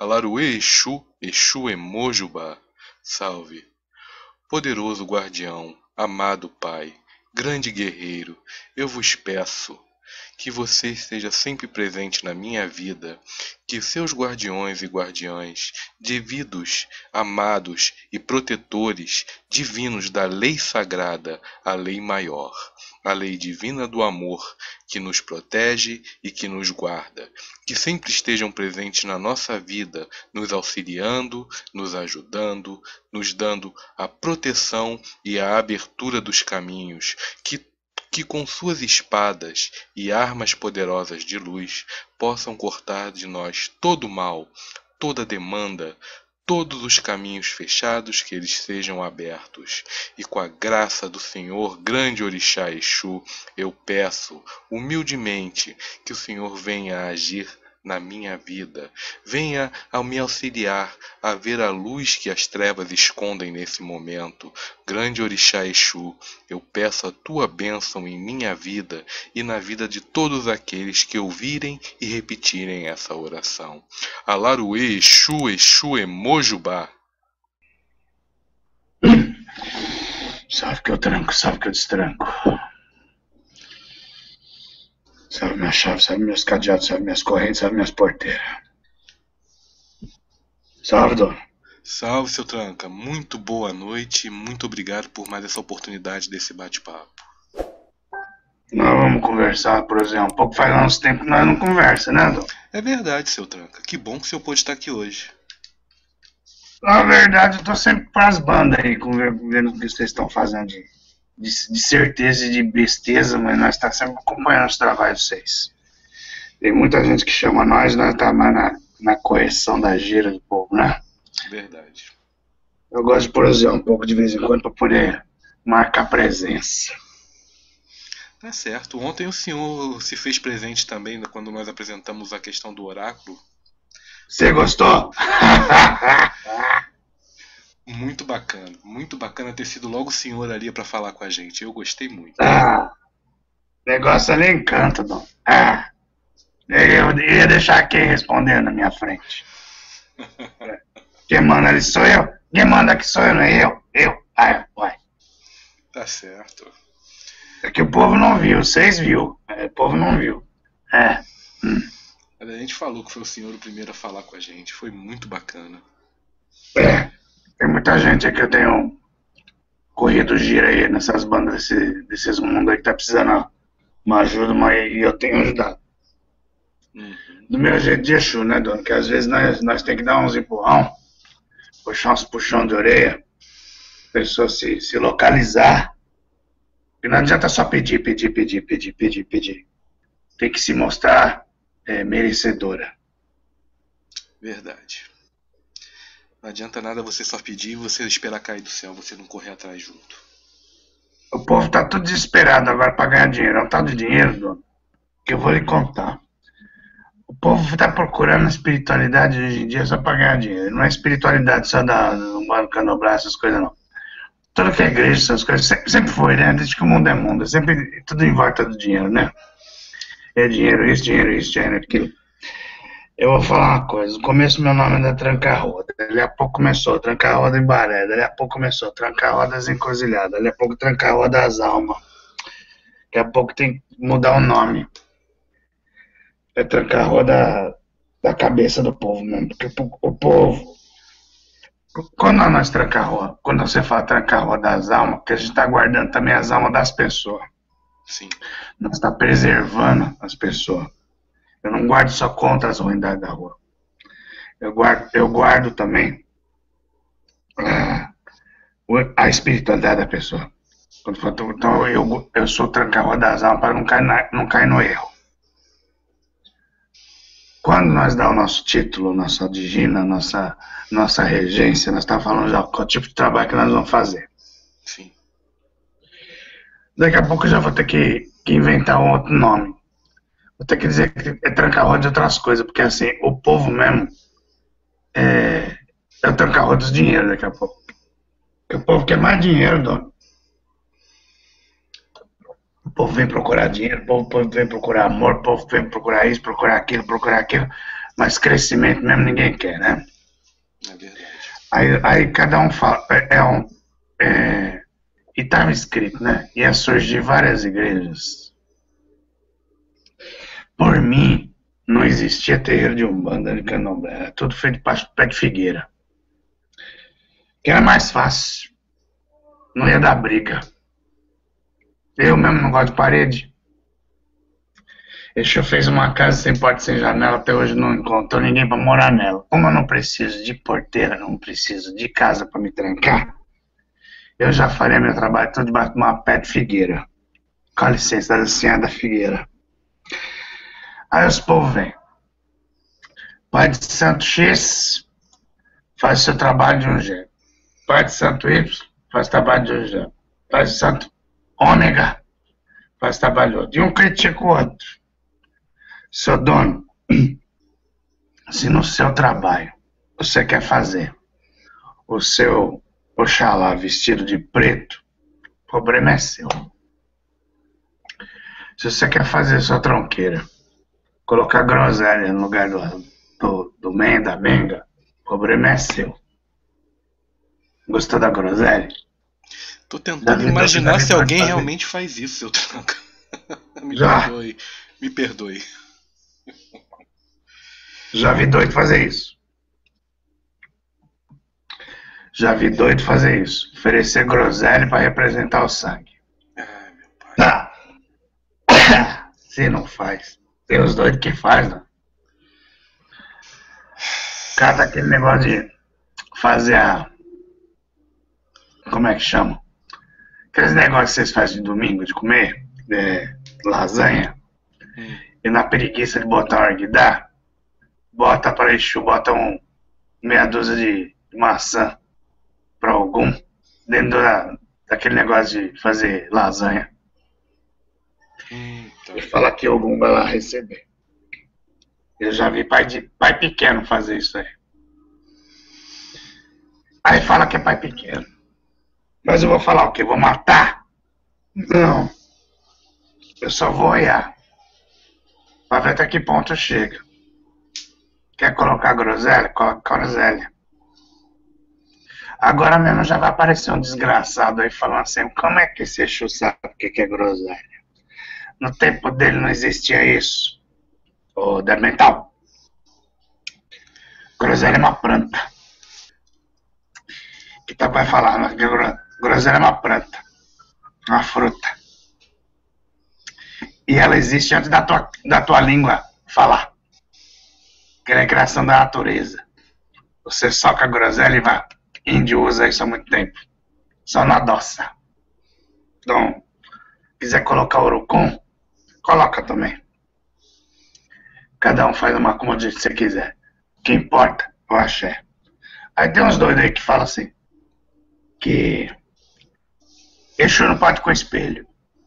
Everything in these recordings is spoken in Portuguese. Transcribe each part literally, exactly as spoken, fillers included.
Alaruê Exu, Exu Emojubá, salve. Poderoso guardião, amado Pai, grande guerreiro, eu vos peço que você esteja sempre presente na minha vida, que seus guardiões e guardiãs, devidos, amados e protetores divinos da lei sagrada, a lei maior, a lei divina do amor, que nos protege e que nos guarda, que sempre estejam presentes na nossa vida, nos auxiliando, nos ajudando, nos dando a proteção e a abertura dos caminhos, que que com suas espadas e armas poderosas de luz possam cortar de nós todo o mal, toda demanda, todos os caminhos fechados que eles sejam abertos. E com a graça do Senhor grande Orixá Exu, eu peço humildemente que o Senhor venha a agir na minha vida, venha a me auxiliar a ver a luz que as trevas escondem nesse momento. Grande Orixá Exu, eu peço a tua bênção em minha vida e na vida de todos aqueles que ouvirem e repetirem essa oração. Alaruê Exu, Exu Emojubá. Salve que eu tranco, salve que eu destranco. Salve minha chave, salve meus cadeados, salve minhas correntes, salve minhas porteiras. Salve, dono. Salve, seu Tranca. Muito boa noite e muito obrigado por mais essa oportunidade desse bate-papo. Nós vamos conversar, por exemplo, um pouco faz uns tempos que nós não conversa, né, dono? É verdade, seu Tranca. Que bom que o senhor pôde estar aqui hoje. Na verdade, eu tô sempre pras bandas aí, vendo o que vocês estão fazendo de, de, de certeza e de besteza, mas nós estamos sempre acompanhando os trabalhos de vocês. Tem muita gente que chama nós, nós estamos mais na, na correção da gira do povo, né? Verdade. Eu gosto de prosear um pouco de vez em quando para poder marcar presença. Tá certo. Ontem o senhor se fez presente também quando nós apresentamos a questão do oráculo. Você gostou? Muito bacana. Muito bacana ter sido logo o senhor ali para falar com a gente. Eu gostei muito. Ah, negócio ali encanta, Dom. Ah, eu ia deixar quem respondendo na minha frente. Quem manda ali sou eu. Quem manda aqui sou eu, não é eu. Eu. Ah, uai. Tá certo. É que o povo não viu, vocês viu. É, o povo não viu. É. Hum. A gente falou que foi o senhor o primeiro a falar com a gente. Foi muito bacana. É. Tem muita gente aí que eu tenho corrido gira aí nessas bandas desse, desses mundos aí que tá precisando uma ajuda, mas eu tenho ajudado. Uhum. Do meu jeito de Exu, né, dono? Que às vezes nós, nós tem que dar uns empurrão, puxar uns puxão de orelha, a pessoa se, se localizar. E não adianta só pedir, pedir, pedir, pedir, pedir, pedir. Tem que se mostrar é, merecedora. Verdade. Não adianta nada você só pedir e você esperar cair do céu, você não correr atrás junto. O povo tá tudo desesperado agora pra ganhar dinheiro. É um tal de dinheiro, dono, que eu vou lhe contar. O povo tá procurando a espiritualidade hoje em dia só pra ganhar dinheiro. Não é espiritualidade só da, do Mano Candomblé, essas coisas não. Tudo que é igreja, essas coisas, sempre, sempre foi, né? Desde que o mundo é mundo. É sempre tudo em volta do dinheiro, né? É dinheiro isso, dinheiro isso, dinheiro aquilo. Eu vou falar uma coisa. No começo meu nome era Tranca-Roda. Dali a pouco começou Tranca-Roda em Baré. Dali a pouco começou Tranca-Rodas Encruzilhadas. Dali a pouco Tranca-Roda das Almas. Daqui a pouco tem que mudar o nome. É Tranca-Roda da cabeça do povo mesmo. Porque o povo... Quando nós Tranca-Roda, quando você fala Tranca-Roda das Almas, porque a gente está guardando também as almas das pessoas. Sim. Nós está preservando as pessoas. Eu não guardo só contra as ruindades da rua. Eu guardo, eu guardo também a, a espiritualidade da pessoa. Então eu, eu sou Tranca-Roda das Almas para não cair, na, não cair no erro. Quando nós damos o nosso título, nossa digina, nossa, nossa regência, nós estamos falando já qual tipo de trabalho que nós vamos fazer. Sim. Daqui a pouco eu já vou ter que, que inventar um outro nome. Vou ter que dizer que é Tranca-Roda de outras coisas, porque assim, o povo mesmo é, é o Tranca-Roda dos dinheiros daqui a pouco. Porque o povo quer mais dinheiro, dono. O povo vem procurar dinheiro, o povo vem procurar amor, o povo vem procurar isso, procurar aquilo, procurar aquilo. Mas crescimento mesmo ninguém quer, né? É verdade. Aí, aí cada um fala, é, é um, é, e estava escrito, né? Ia surgir várias igrejas. Por mim, não existia terreiro de Umbanda, de Candomblé, era tudo feito de pé de figueira. Que era mais fácil, não ia dar briga. Eu mesmo não gosto de parede. Exu fez uma casa sem porta, sem janela, até hoje não encontrou ninguém para morar nela. Como eu não preciso de porteira, não preciso de casa para me trancar, eu já faria meu trabalho todo debaixo de uma pé de figueira. Com licença, da senhora da figueira. Aí os povos vêm. Pai de santo X faz seu trabalho de um jeito. Pai de santo Y faz trabalho de um jeito. Pai de santo Ômega faz trabalho de outro. E um critica o outro. Seu dono, se no seu trabalho você quer fazer o seu Oxalá vestido de preto, o problema é seu. Se você quer fazer sua tronqueira, colocar groselha no lugar do, do, do men, da menga, o problema é seu. Gostou da groselha? Tô tentando imaginar se alguém realmente faz isso, seu tranca. Me Já. perdoe, me perdoe. Já vi doido fazer isso. Já vi doido fazer isso. Oferecer groselha para representar o sangue. Ai, meu pai. Ah. Se não faz. Tem os doidos que faz, né? Cata aquele negócio de fazer a... Como é que chama? Aqueles negócios que vocês fazem de domingo, de comer. É, lasanha. Hum. E na preguiça de botar um arguidá, bota para Exu, bota um meia dúzia de maçã para algum dentro da, daquele negócio de fazer lasanha. Hum, tá. E fala que algum vai lá receber. Eu já vi pai, de, pai pequeno fazer isso aí. Aí fala que é pai pequeno. Mas eu vou falar o quê? Vou matar? Não. Eu só vou olhar. Pra ver até que ponto chega. Quer colocar groselha? Coloca groselha. Agora mesmo já vai aparecer um desgraçado aí falando assim, como é que esse Exu sabe o que é groselha? No tempo dele não existia isso. Ô, Demental. Groselha é uma planta. Que tá vai falar, né? Groselha é uma planta. Uma fruta. E ela existe antes da tua, da tua língua falar. Que ela é criação da natureza. Você soca a groselha e vai. Índio usa isso há muito tempo. Só na adoça. Então, quiser colocar urucum, coloca também. Cada um faz uma como que você quiser. O que importa é o axé. Aí tem uns doidos aí que falam assim, que Exu não pode com espelho.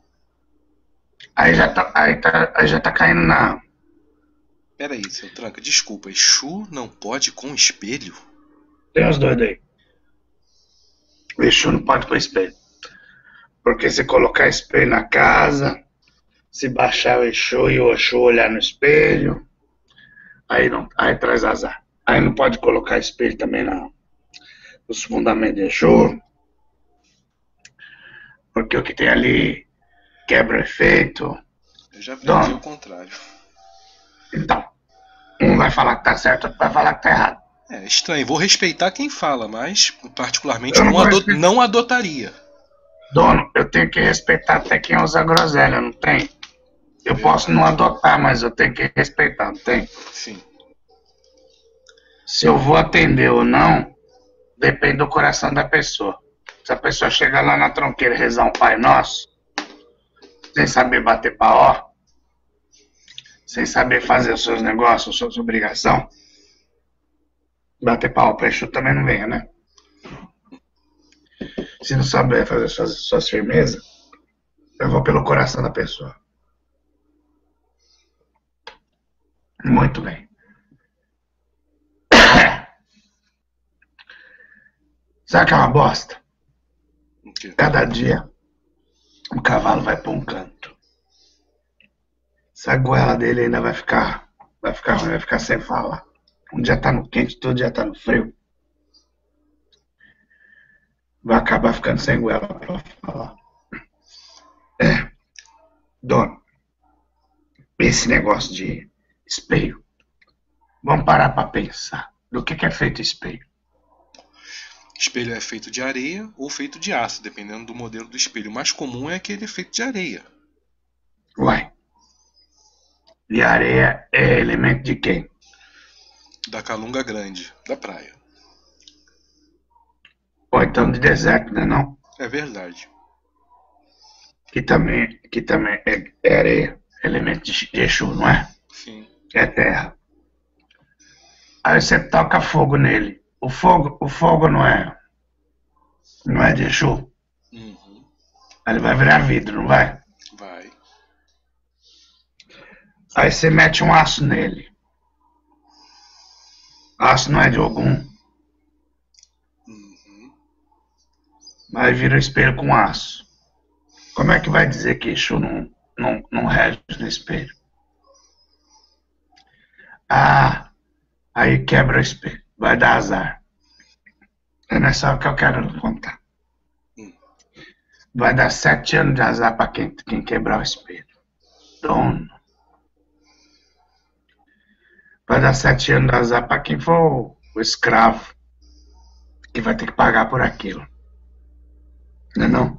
Aí já tá, aí tá, aí já tá caindo na... Pera aí, seu tranca, desculpa, Exu não pode com espelho? Tem uns doidos aí. O Exu não pode com espelho. Porque se colocar espelho na casa, se baixar o Exu e o Exu olhar no espelho, aí, não, aí traz azar. Aí não pode colocar espelho também na, nos fundamentos de Exu. Porque o que tem ali quebra o efeito. Eu já aprendi o contrário. Então, um vai falar que tá certo, outro vai falar que tá errado. É estranho, vou respeitar quem fala, mas particularmente não, não, adot não adotaria. Dono, eu tenho que respeitar até quem usa groselha, não tem? Eu é posso não adotar, mas eu tenho que respeitar, não tem? Sim. Se eu vou atender ou não, depende do coração da pessoa. Se a pessoa chegar lá na tronqueira e rezar um Pai Nosso, sem saber bater paó, sem saber fazer os seus negócios, as suas obrigações, bater pau para Exu também não venha, né? Se não saber fazer suas, suas firmezas, eu vou pelo coração da pessoa. Muito bem. Sabe que é uma bosta? Cada dia o cavalo vai para um canto. Essa goela dele ainda vai ficar Vai ficar ruim, vai ficar sem falar. Um dia tá no quente, outro dia tá no frio. Vai acabar ficando sem goela pra falar. É, dono, esse negócio de espelho, vamos parar pra pensar. Do que, que é feito espelho? Espelho é feito de areia ou feito de aço, dependendo do modelo do espelho. O mais comum é aquele feito de areia. Uai. E areia é elemento de quem? Da Calunga Grande, da praia. Ou então de deserto, né não? É verdade. Que também, que também é, é areia, elemento de Exu, não é? Sim. É terra. Aí você toca fogo nele. O fogo, o fogo não é, não é de Exu. Uhum. Aí ele vai virar vidro, não vai? Vai. Aí você mete um aço nele. Aço não é de Ogum. Uhum. Aí vira o espelho com aço. Como é que vai dizer que Exu não, não, não rege no espelho? Ah, aí quebra o espelho. Vai dar azar. Não é só o que eu quero contar. Hum. Vai dar sete anos de azar pra quem, quem quebrar o espelho. Dono. Vai dar sete anos de azar pra quem for o, o escravo. Que vai ter que pagar por aquilo. Não é não?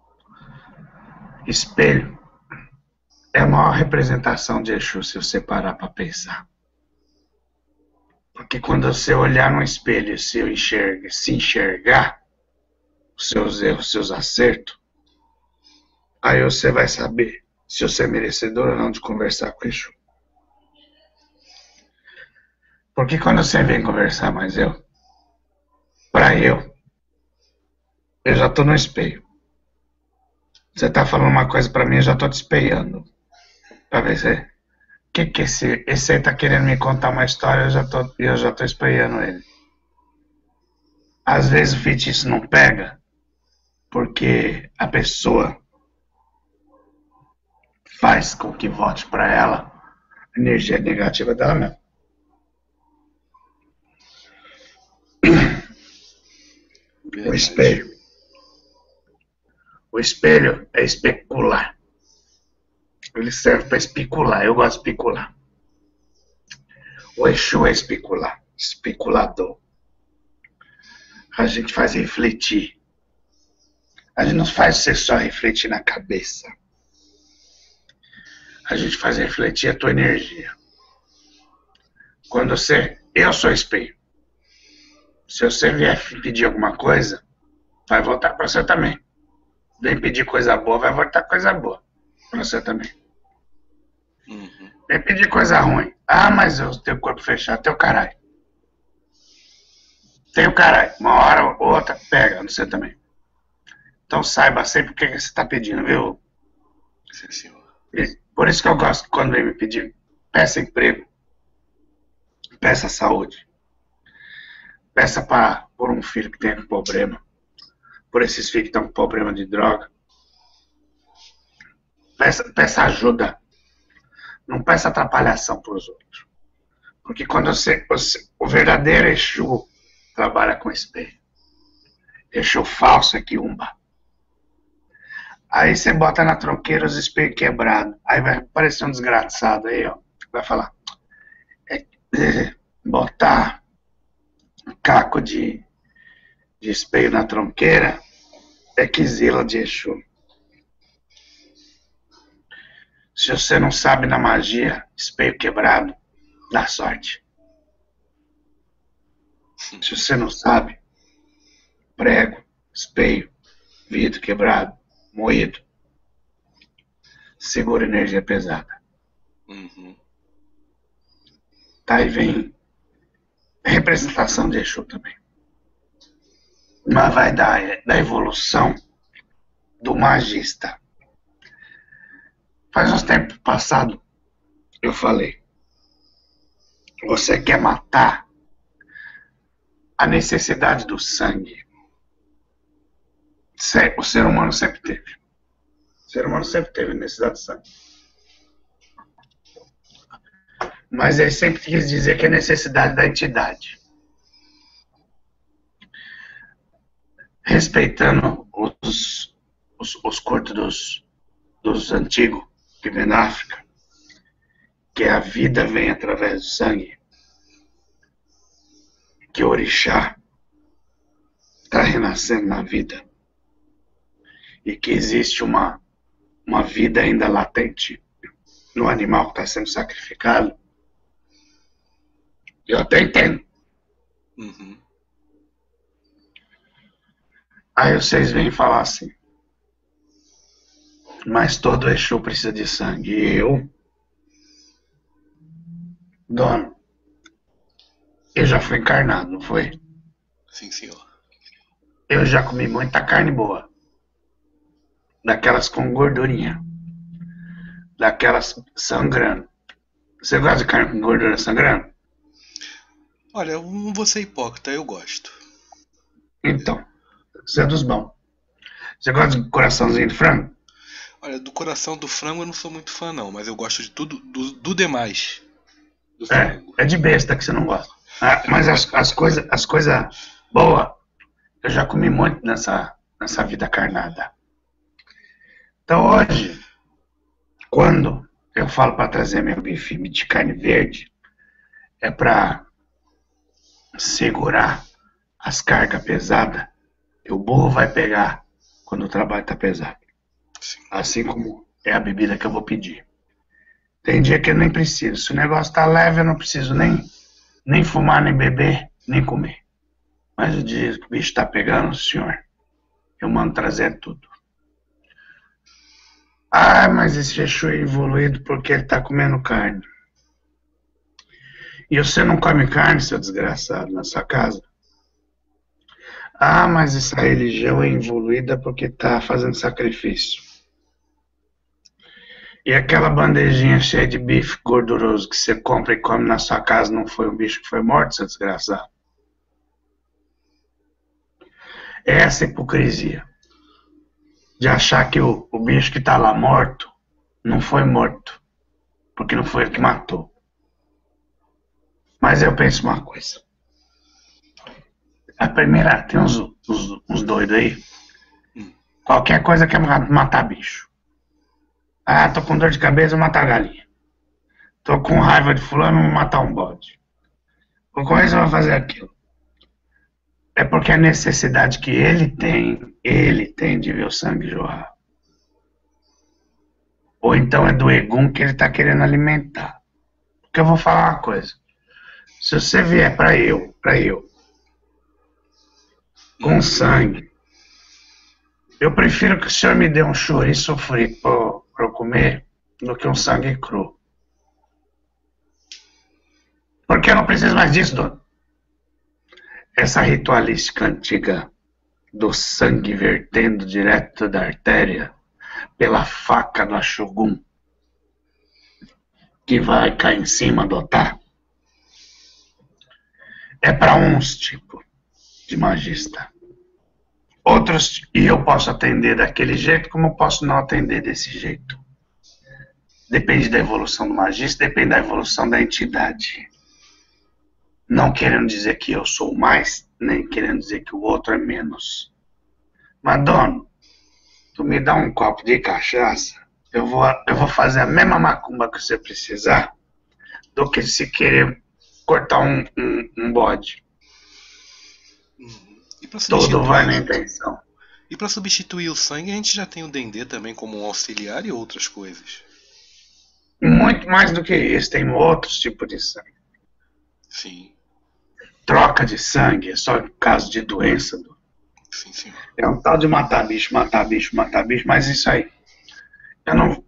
Espelho é a maior representação de Exu se você parar pra pensar. Porque quando você olhar no espelho e se enxerga, se enxergar os seus erros, os seus acertos, aí você vai saber se você é merecedor ou não de conversar com Exu. Porque quando você vem conversar mais eu, pra eu, eu já tô no espelho. Você tá falando uma coisa pra mim, eu já tô te espelhando. Pra ver se... Que que esse, esse aí tá querendo me contar uma história, eu já tô, eu já tô espelhando ele. Às vezes o feitiço não pega, porque a pessoa faz com que volte pra ela a energia negativa dela mesmo. Verdade. O espelho. O espelho é especular. Ele serve para especular. Eu gosto de especular. O Exu é especular. Especulador. A gente faz refletir. A gente não faz você só refletir na cabeça. A gente faz refletir a tua energia. Quando você... Eu sou espelho. Se você vier pedir alguma coisa, vai voltar para você também. Vem pedir coisa boa, vai voltar coisa boa para você também. Uhum. Vem pedir coisa ruim. Ah, mas eu tenho corpo fechado, teu caralho. Tem o caralho. Uma hora ou outra pega no você também. Então saiba sempre o que você está pedindo, viu? Sim, senhor. Por isso que eu gosto quando vem me pedir, peça emprego, peça saúde, peça para por um filho que tem um problema, por esses filhos que estão com problema de droga. Peça, peça ajuda. Não peça atrapalhação para os outros. Porque quando você, você... O verdadeiro Exu trabalha com espelho. Exu falso é quiumba. Aí você bota na tronqueira os espelhos quebrados. Aí vai aparecer um desgraçado aí, ó. Vai falar. É, é, botar caco de, de espelho na tronqueira é quizila de Exu. Se você não sabe na magia, espelho quebrado, dá sorte. Se você não sabe, prego, espelho, vidro quebrado, moído, segura energia pesada. Uhum. Tá, aí vem representação de Exu também. Mas vai dar da evolução do magista. Faz uns tempos passados, eu falei, você quer matar a necessidade do sangue. O ser humano sempre teve. O ser humano sempre teve necessidade de sangue. Mas ele sempre quis dizer que é necessidade da entidade. Respeitando os, os, os cultos dos, dos antigos que vem da África, que a vida vem através do sangue, que o orixá está renascendo na vida e que existe uma, uma vida ainda latente no animal que está sendo sacrificado, eu até entendo. Uhum. Aí vocês vêm falar assim, mas todo Exu precisa de sangue. E eu, dono, eu já fui encarnado, não foi? Sim, senhor. Eu já comi muita carne boa. Daquelas com gordurinha. Daquelas sangrando. Você gosta de carne com gordura sangrando? Olha, eu não vou ser hipócrita, eu gosto. Então, você é dos bons. Você gosta de coraçãozinho de frango? Olha, do coração do frango eu não sou muito fã não, mas eu gosto de tudo, do, do demais. Do É, frango. é de besta que você não gosta. Ah, mas as, as coisas as coisa boas, eu já comi muito nessa, nessa vida carnada. Então hoje, quando eu falo para trazer meu bife de carne verde, é para segurar as cargas pesadas que o burro vai pegar quando o trabalho está pesado. Sim. Assim como é a bebida que eu vou pedir. Tem dia que eu nem preciso. Se o negócio está leve, eu não preciso nem, nem fumar, nem beber, nem comer. Mas o dia que o bicho está pegando, senhor, eu mando trazer tudo. Ah, mas esse Exu é evoluído porque ele está comendo carne. E você não come carne, seu desgraçado, na sua casa? Ah, mas essa religião é evoluída porque está fazendo sacrifício. E aquela bandejinha cheia de bife gorduroso que você compra e come na sua casa não foi um bicho que foi morto, seu desgraçado? É essa hipocrisia de achar que o, o bicho que está lá morto não foi morto, porque não foi ele que matou. Mas eu penso uma coisa. A primeira, tem uns, uns, uns doidos aí, qualquer coisa quer matar bicho. Ah, tô com dor de cabeça, vou matar a galinha. Tô com raiva de fulano, vou matar um bode. Ou com isso, eu vou fazer aquilo. É porque a necessidade que ele tem, ele tem de ver o sangue jorrar. Ou então é do egum que ele tá querendo alimentar. Porque eu vou falar uma coisa. Se você vier pra eu, pra eu, com sangue, eu prefiro que o senhor me dê um chouriço frito pra, pra eu comer do que um sangue cru. Porque eu não preciso mais disso, dono. Essa ritualística antiga do sangue vertendo direto da artéria pela faca do Axogum que vai cair em cima do otá é para uns tipos de magista. Outros, e eu posso atender daquele jeito, como eu posso não atender desse jeito. Depende da evolução do magista, depende da evolução da entidade. Não querendo dizer que eu sou mais, nem querendo dizer que o outro é menos. Mas, dono, tu me dá um copo de cachaça, eu vou, eu vou fazer a mesma macumba que você precisar, do que se querer cortar um, um, um bode. Uhum. E pra Todo vai na substituir, intenção. e pra substituir o sangue, a gente já tem o Dendê também como um auxiliar e outras coisas. Muito mais do que isso, tem outros tipos de sangue. Sim, Troca de sangue é só em caso de doença. Do- sim, senhor. É um tal de matar bicho, matar bicho, matar bicho, mas isso aí, eu não...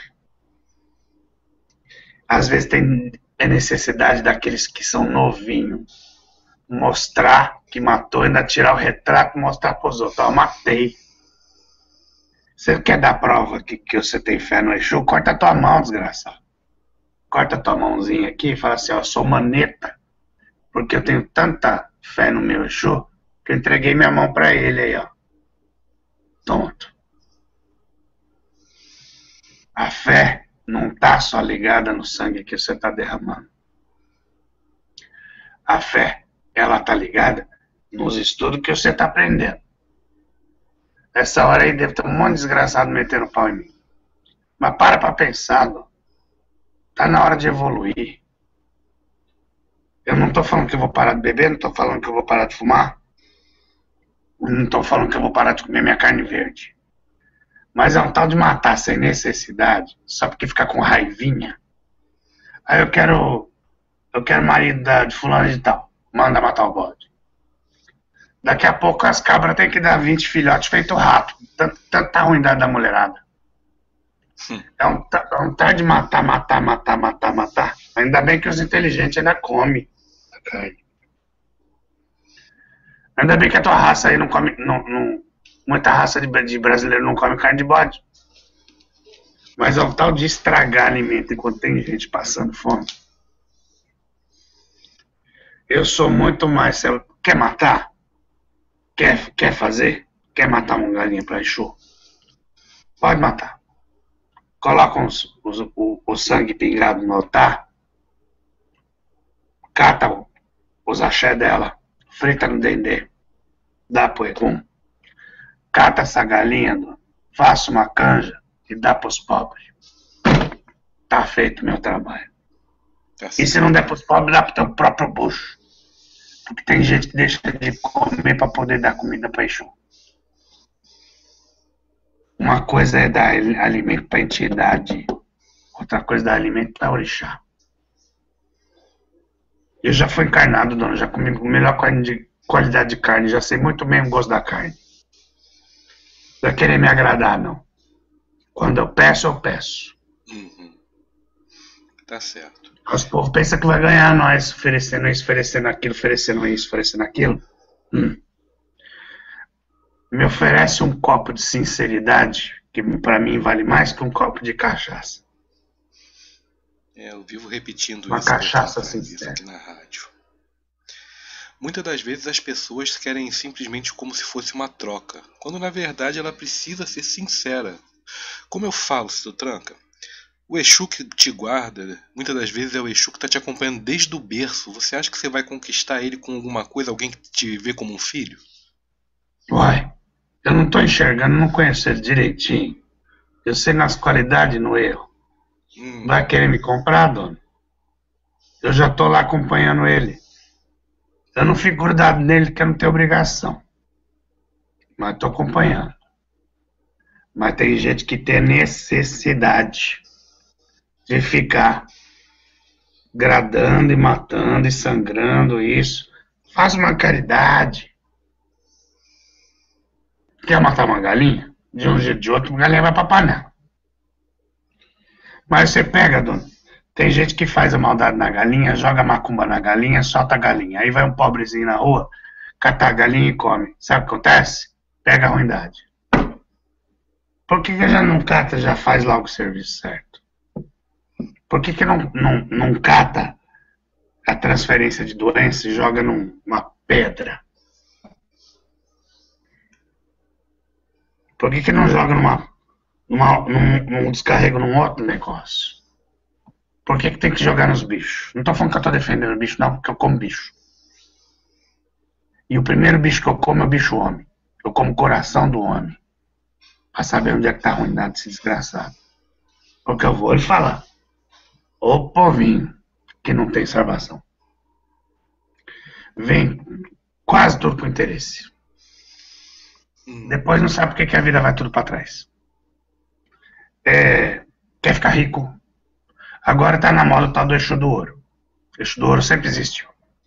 Às vezes tem é necessidade daqueles que são novinhos mostrar que matou, ainda tirar o retrato e mostrar para os outros. Ó, eu matei. Você quer dar prova que, que você tem fé no Exu? Corta a tua mão, desgraçado. Corta a tua mãozinha aqui e fala assim, ó, eu sou maneta, porque eu tenho tanta fé no meu Exu que eu entreguei minha mão para ele aí, ó. Tonto. A fé não tá só ligada no sangue que você tá derramando. A fé, ela tá ligada nos estudos que você tá aprendendo. Essa hora aí deve ter um monte de desgraçado metendo pau em mim. Mas para pra pensar, Dom. Tá na hora de evoluir. Eu não tô falando que eu vou parar de beber, não tô falando que eu vou parar de fumar. Não tô falando que eu vou parar de comer minha carne verde. Mas é um tal de matar sem necessidade, só porque fica com raivinha. Aí eu quero. Eu quero marido da, de fulano de tal. Manda matar o bode. Daqui a pouco as cabras têm que dar vinte filhotes feito rato. Tanta ruindade da mulherada. É um, é um tal de matar, matar, matar, matar, matar. Ainda bem que os inteligentes ainda comem a carne. Ainda bem que a tua raça aí não come. Não, não, muita raça de, de brasileiro não come carne de bode. Mas é um tal de estragar alimento enquanto tem gente passando fome. Eu sou muito mais. Quer matar? Quer, quer fazer? Quer matar uma galinha pra Exu? Pode matar. Coloca os, os, o, o sangue pingado no altar. Cata o, os axé dela. Frita no dendê. Dá pro Egum. Cata essa galinha. Faça uma canja e dá pros pobres. Tá feito meu trabalho. Tá, e se não der pros pobres, dá pro teu próprio bucho. Porque tem gente que deixa de comer pra poder dar comida pra Exu. Uma coisa é dar alimento pra entidade. Outra coisa é dar alimento pra orixá. Eu já fui encarnado, dona. Já comi a melhor de, qualidade de carne. Já sei muito bem o gosto da carne. Não vai querer me agradar, não. Quando eu peço, eu peço. Uhum. Tá certo. Os povos pensam que vai ganhar nós oferecendo isso, oferecendo aquilo, oferecendo isso, oferecendo aquilo. Hum. Me oferece um copo de sinceridade, que pra mim vale mais que um copo de cachaça. É, eu vivo repetindo Uma isso, cachaça sincera aqui na rádio. Muitas das vezes as pessoas querem simplesmente como se fosse uma troca, quando na verdade ela precisa ser sincera. Como eu falo, seu Tranca, o Exu que te guarda, muitas das vezes é o Exu que está te acompanhando desde o berço. Você acha que você vai conquistar ele com alguma coisa, alguém que te vê como um filho? Uai, eu não tô enxergando, não conheço ele direitinho. Eu sei nas qualidades e no erro. Hum. Vai querer me comprar, dona? Eu já tô lá acompanhando ele. Eu não fico grudado nele porque eu não tenho obrigação. Mas tô acompanhando. Mas tem gente que tem necessidade de ficar gradando e matando e sangrando isso. Faz uma caridade. Quer matar uma galinha? De um jeito ou de outro, a galinha vai pra panela. Mas você pega, dona. Tem gente que faz a maldade na galinha, joga macumba na galinha, solta a galinha. Aí vai um pobrezinho na rua, cata a galinha e come. Sabe o que acontece? Pega a ruindade. Por que que já não cata, já faz logo o serviço certo? Por que que não, não, não cata a transferência de doença e joga numa pedra? Por que que não joga numa, numa, num, num descarrego num outro negócio? Por que que tem que jogar nos bichos? Não tô falando que eu tô defendendo o bicho, não, porque eu como bicho. E o primeiro bicho que eu como é o bicho homem. Eu como o coração do homem. Pra saber onde é que tá a ruindade desse desgraçado. Porque eu vou lhe falar. Ô povinho que não tem salvação. Vem quase tudo com interesse. Hum. Depois não sabe por que a vida vai tudo pra trás. É, quer ficar rico. Agora tá na moda o tal do Exu do Ouro. O Exu do Ouro sempre existiu.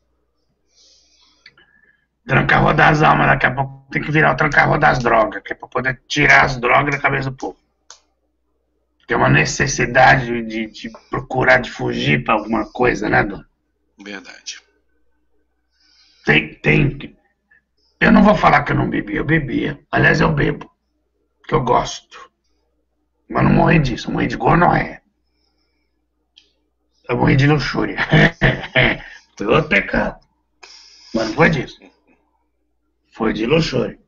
Trancar das almas, daqui a pouco tem que virar o trancar das drogas, que é pra poder tirar as drogas da cabeça do povo. Tem uma necessidade de, de procurar, de fugir pra alguma coisa, né, dona? Verdade. Tem, tem. Eu não vou falar que eu não bebia, eu bebia. Aliás, eu bebo, que eu gosto. Mas não morri disso, eu morri de gonorreia. Eu morri de luxúria. Foi outro pecado. Mas não foi disso. Foi de luxúria.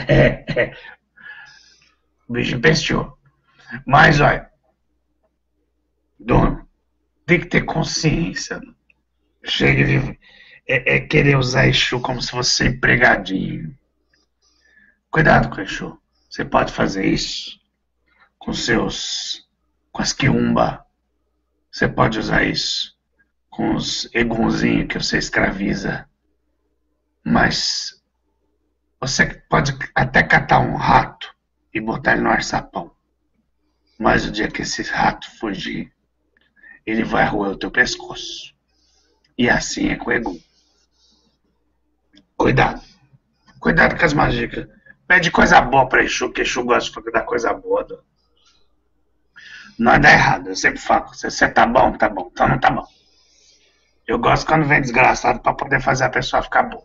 O bicho empesteou. Mas, olha, dono, tem que ter consciência. Chega de... é, é querer usar Exu como se fosse empregadinho. Cuidado com Exu. Você pode fazer isso com seus. com as quiumba. Você pode usar isso com os egunzinhos que você escraviza. Mas você pode até catar um rato e botar ele no arçapão. Mas o dia que esse rato fugir, ele vai roer o teu pescoço. E assim é com o Egum. Cuidado. Cuidado com as magias. Pede coisa boa pra Exu, que Exu gosta de dar coisa boa. Do... Não dá errado, eu sempre falo. Se você tá bom, tá bom. Então não tá bom. Eu gosto quando vem desgraçado pra poder fazer a pessoa ficar boa.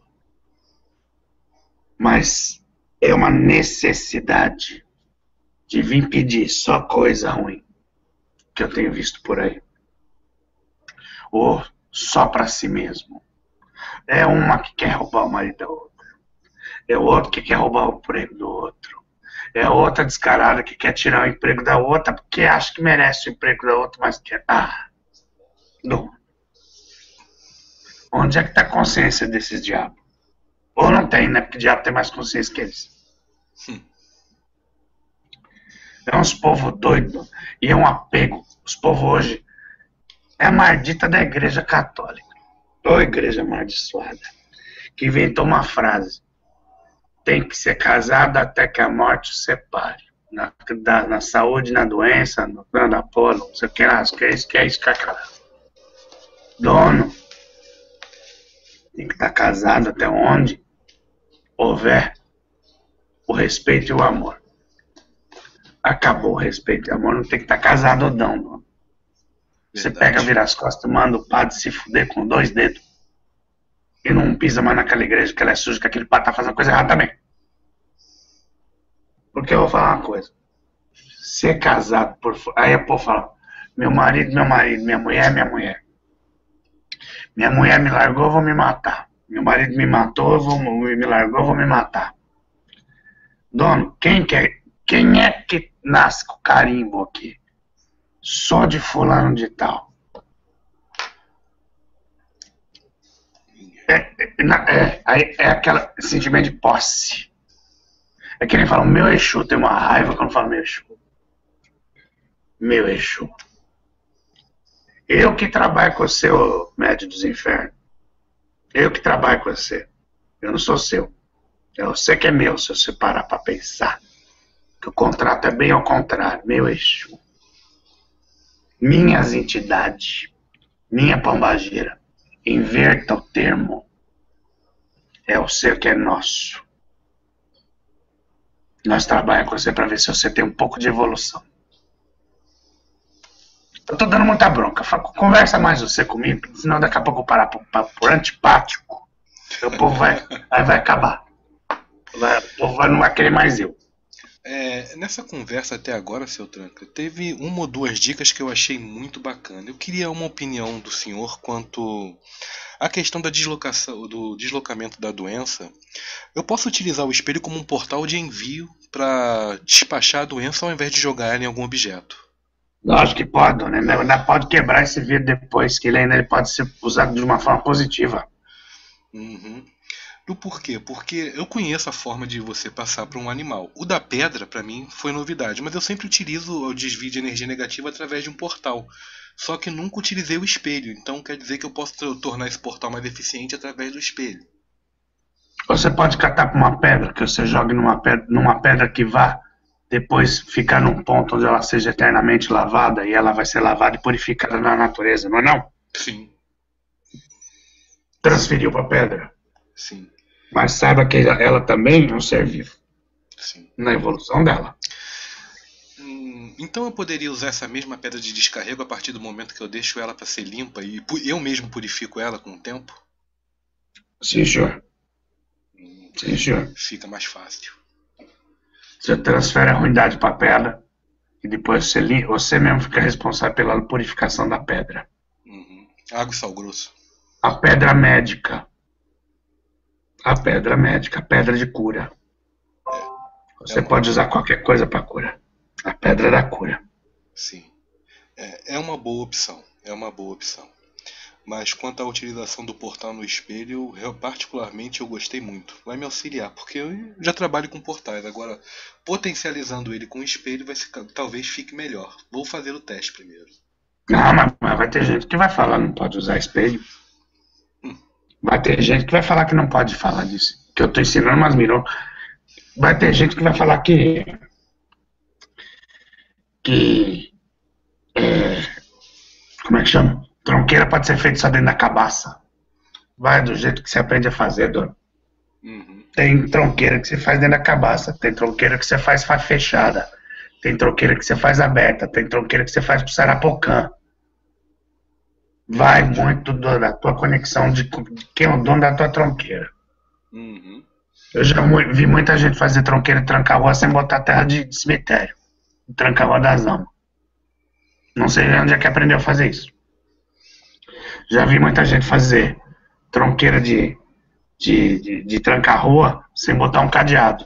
Mas é uma necessidade de vir pedir só coisa ruim que eu tenho visto por aí. Ou só pra si mesmo. É uma que quer roubar o marido da outra. É o outro que quer roubar o emprego do outro. É outra descarada que quer tirar o emprego da outra porque acha que merece o emprego da outra, mas quer. Ah, não. Onde é que tá a consciência desses diabos? Ou não tem, né? Porque o diabo tem mais consciência que eles. Hum. É uns povo doido e é um apego. Os povos hoje é a maldita da igreja católica. Ô igreja amaldiçoada. Que inventou uma frase. Tem que ser casado até que a morte o separe. Na, da, na saúde, na doença, no plano da polo, não sei o que lá, que é isso, que é isso, que é aquela. Dono. Tem que estar casado até onde houver o respeito e o amor. Acabou o respeito e o amor, não tem que estar casado ou não, dono. Você pega, vira as costas, manda o padre se fuder com dois dedos. E não pisa mais naquela igreja que ela é suja, que aquele padre tá fazendo coisa errada também. Porque eu vou falar uma coisa. Ser casado por... Aí o povo fala, meu marido, meu marido, minha mulher, minha mulher. Minha mulher me largou, eu vou me matar. Meu marido me matou, eu vou, me largou, eu vou me matar. Dono, quem, quer, quem é que nasce com carimbo aqui? Só de fulano de tal. É, é, é, é aquele sentimento de posse. É que nem fala, meu Exu, tem uma raiva quando fala meu Exu. Meu Exu. Eu que trabalho com você, ô médio dos infernos. Eu que trabalho com você. Eu não sou seu. É você que é meu, se você parar pra pensar. Que o contrato é bem ao contrário. Meu Exu. Minhas entidades. Minha pombagira. Inverta o termo. É o ser que é nosso. Nós trabalhamos com você para ver se você tem um pouco de evolução. Eu tô dando muita bronca. Conversa mais você comigo, senão daqui a pouco eu parar por, por antipático. O povo vai, aí vai acabar. Vai, o povo vai, não vai querer mais eu. É, nessa conversa até agora, seu Tranca, teve uma ou duas dicas que eu achei muito bacana. Eu queria uma opinião do senhor quanto à questão da deslocação, do deslocamento da doença. Eu posso utilizar o espelho como um portal de envio para despachar a doença ao invés de jogar ela em algum objeto? Lógico que pode, né? Ainda pode quebrar esse vidro depois, que ele ainda pode ser usado de uma forma positiva. Uhum. Do porquê? Porque eu conheço a forma de você passar para um animal. O da pedra, para mim, foi novidade, mas eu sempre utilizo o desvio de energia negativa através de um portal. Só que nunca utilizei o espelho, então quer dizer que eu posso tornar esse portal mais eficiente através do espelho. Você pode catar para uma pedra, que você jogue numa pedra, numa pedra que vá depois ficar num ponto onde ela seja eternamente lavada e ela vai ser lavada e purificada na natureza, não é não? Sim. Transferiu para a pedra. Sim. Mas saiba que ela também é um ser vivo. Sim. Na evolução dela. Hum, então eu poderia usar essa mesma pedra de descarrego a partir do momento que eu deixo ela para ser limpa e eu mesmo purifico ela com o tempo? Sim, senhor. Hum, Sim, senhor. Fica mais fácil. Você transfere a ruindade para a pedra e depois você, limpa, você mesmo fica responsável pela purificação da pedra. Uhum. Água e sal grosso. A pedra médica. A pedra médica, a pedra de cura. É. Você é uma... pode usar qualquer coisa para cura. A pedra da cura. Sim. É, é uma boa opção. É uma boa opção. Mas quanto à utilização do portal no espelho, eu particularmente eu gostei muito. Vai me auxiliar, porque eu já trabalho com portais. Agora, potencializando ele com o espelho, vai ficar, talvez fique melhor. Vou fazer o teste primeiro. Não, mas, mas vai ter gente que vai falar não pode usar espelho. Hum. Vai ter gente que vai falar que não pode falar disso. Que eu tô ensinando umas mirou. Vai ter gente que vai falar que. Que. É, como é que chama? Tronqueira pode ser feita só dentro da cabaça. Vai do jeito que você aprende a fazer, dono. Uhum. Tem tronqueira que você faz dentro da cabaça. Tem tronqueira que você faz fechada. Tem tronqueira que você faz aberta. Tem tronqueira que você faz pro Sarapocã. Vai muito do, da tua conexão de, de quem é o dono da tua tronqueira. Uhum. Eu já mu- vi muita gente fazer tronqueira e trancar rua sem botar terra de, de cemitério. Trancar rua das almas. Não sei onde é que aprendeu a fazer isso. Já vi muita gente fazer tronqueira de, de, de, de trancar rua sem botar um cadeado.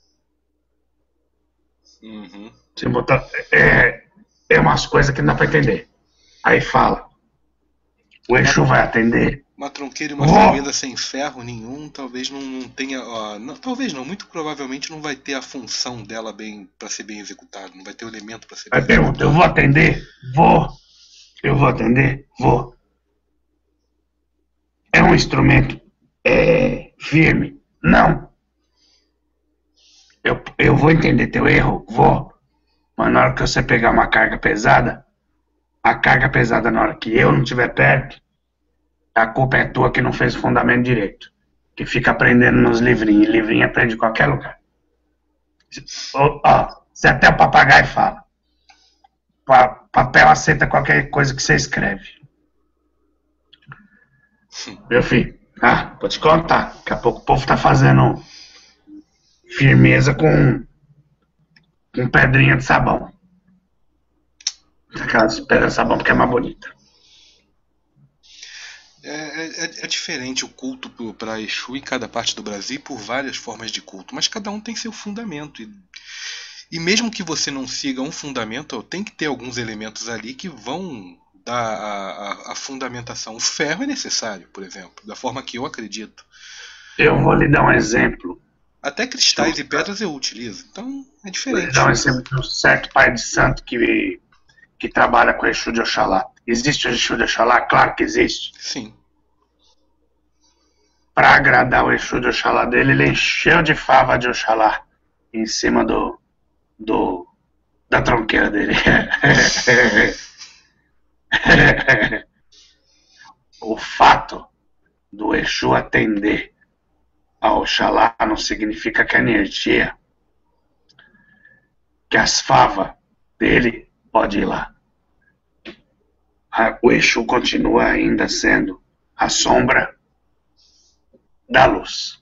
Uhum. Sem botar. É, é umas coisas que não dá pra entender. Aí fala. O Exu vai atender. Uma tronqueira e uma Oh! firmeza sem ferro nenhum, talvez não, não tenha. Ó, não, talvez não, muito provavelmente não vai ter a função dela bem para ser bem executada, não vai ter o elemento para ser bem Aí pergunta, eu executado. vou atender? Vou. Eu vou atender? Vou. É um instrumento é, firme? Não. Eu, eu vou entender teu erro? Vou. Mas na hora que você pegar uma carga pesada, a carga pesada na hora que eu não estiver perto, a culpa é tua que não fez o fundamento direito. Que fica aprendendo nos livrinhos. E livrinho aprende em qualquer lugar. Ó, ó, se até o papagaio fala. Pa- papel aceita qualquer coisa que você escreve. Meu filho, ah, vou te contar. Daqui a pouco o povo tá fazendo firmeza com, com pedrinha de sabão. Aquelas pedras de sabão porque é mais bonita. É, é, é diferente o culto para Exu em cada parte do Brasil e por várias formas de culto, mas cada um tem seu fundamento. E, e mesmo que você não siga um fundamento, tem que ter alguns elementos ali que vão dar a, a, a fundamentação. O ferro é necessário, por exemplo, da forma que eu acredito. Eu vou lhe dar um exemplo. Até cristais e pedras eu utilizo, então é Vou diferente. lhe dar um exemplo de um certo pai de santo que, que trabalha com Exu de Oxalá. Existe o Exu de Oxalá? Claro que existe. Sim. Para agradar o Exu de Oxalá dele, ele encheu de fava de Oxalá em cima do, do da tronqueira dele. O fato do Exu atender a Oxalá não significa que a energia, que as favas dele pode ir lá. O Exu continua ainda sendo a sombra da luz.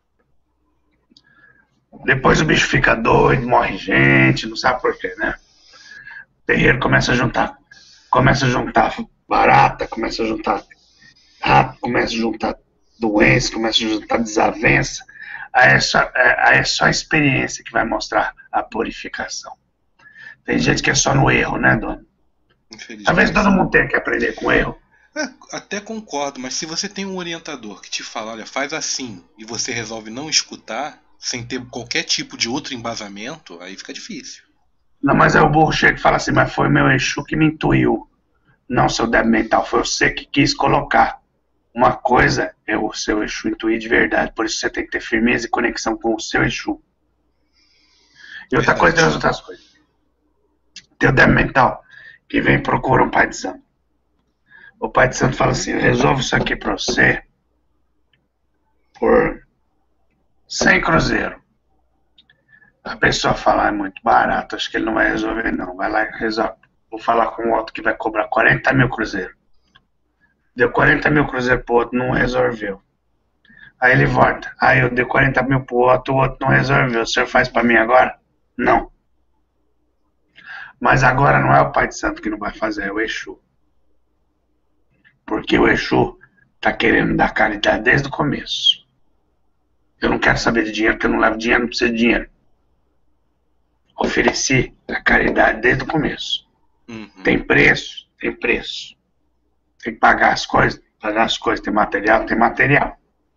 Depois o bicho fica doido, morre gente, não sabe por quê, né? O terreiro começa a juntar, começa a juntar barata, começa a juntar rato, começa a juntar doença, começa a juntar desavença. Aí é, só, aí é só a experiência que vai mostrar a purificação. Tem gente que é só no erro, né, dono? Talvez todo mundo tenha que aprender com erro. É, até concordo, mas se você tem um orientador que te fala, olha, faz assim, e você resolve não escutar, sem ter qualquer tipo de outro embasamento, aí fica difícil. Não, mas aí o burro chega e fala assim, mas foi meu Exu que me intuiu. Não, seu débil mental, foi você que quis colocar. Uma coisa é o seu Exu intuir de verdade, por isso você tem que ter firmeza e conexão com o seu Exu. E outra Verdade. coisa tem as outras coisas. Tem o débil mental que vem e procura um pai de santo. O pai de santo fala assim, eu resolvo isso aqui pra você por cem cruzeiros. A pessoa fala, é muito barato, acho que ele não vai resolver não. Vai lá e resolve. Vou falar com o outro que vai cobrar quarenta mil cruzeiros. Deu quarenta mil cruzeiros pro outro, não resolveu. Aí ele volta. Aí eu dei quarenta mil pro outro, o outro não resolveu. O senhor faz pra mim agora? Não. Mas agora não é o pai de santo que não vai fazer, é o Exu. Porque o Exu tá querendo dar caridade desde o começo. Eu não quero saber de dinheiro, porque eu não levo dinheiro, não preciso de dinheiro. Ofereci a caridade desde o começo. Uhum. Tem preço? Tem preço. Tem que pagar as coisas, pagar as coisas, tem material, tem material.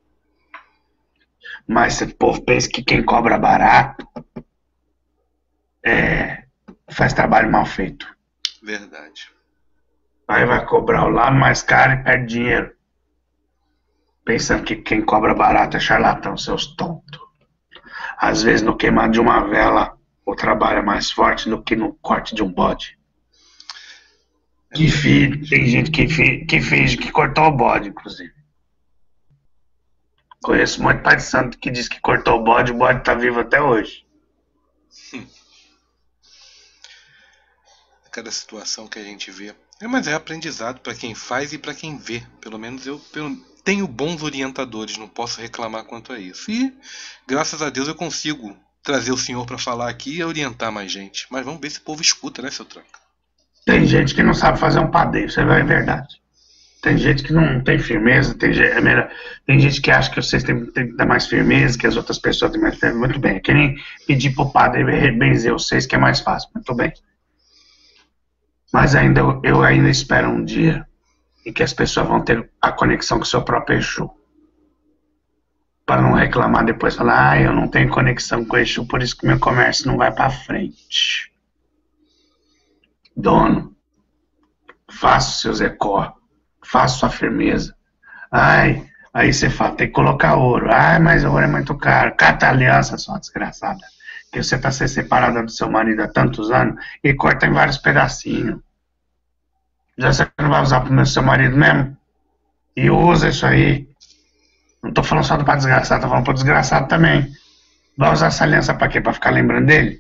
Mas o povo pensa que quem cobra barato é, faz trabalho mal feito. Verdade. Aí vai cobrar o lado mais caro e perde dinheiro. Pensando que quem cobra barato é charlatão, seus tontos. Às vezes no queimar de uma vela o trabalho é mais forte do que no corte de um bode. Que fi, tem gente que, fi, que finge que cortou o bode, inclusive. Conheço muito pai de santo que diz que cortou o bode, o bode tá vivo até hoje. Hum. Cada situação que a gente vê. É, mas é aprendizado para quem faz e para quem vê. Pelo menos eu, eu tenho bons orientadores, não posso reclamar quanto a isso. E graças a Deus eu consigo trazer o senhor para falar aqui e orientar mais gente. Mas vamos ver se o povo escuta, né, seu Tranca? Tem gente que não sabe fazer um padeiro, isso é verdade. Tem gente que não tem firmeza, tem, é melhor, tem gente que acha que vocês têm, têm que dar mais firmeza, que as outras pessoas têm mais firmeza. Muito bem, é que nem pedir pro padre benzer vocês, que é mais fácil. Muito bem. Mas ainda eu, eu ainda espero um dia em que as pessoas vão ter a conexão com o seu próprio Exu. Para não reclamar depois, falar, ah, eu não tenho conexão com o Exu, por isso que meu comércio não vai para frente. Dono, faça o seu Zecó, faça sua firmeza. Ai, aí você fala, tem que colocar ouro. Ai, mas o ouro é muito caro. Cata a aliança, sua desgraçada. Que você está se separada do seu marido há tantos anos e corta em vários pedacinhos. Já você não vai usar pro seu marido mesmo? E usa isso aí. Não tô falando só do pra desgraçado, tô falando pro desgraçado também. Vai usar essa aliança pra quê? Pra ficar lembrando dele?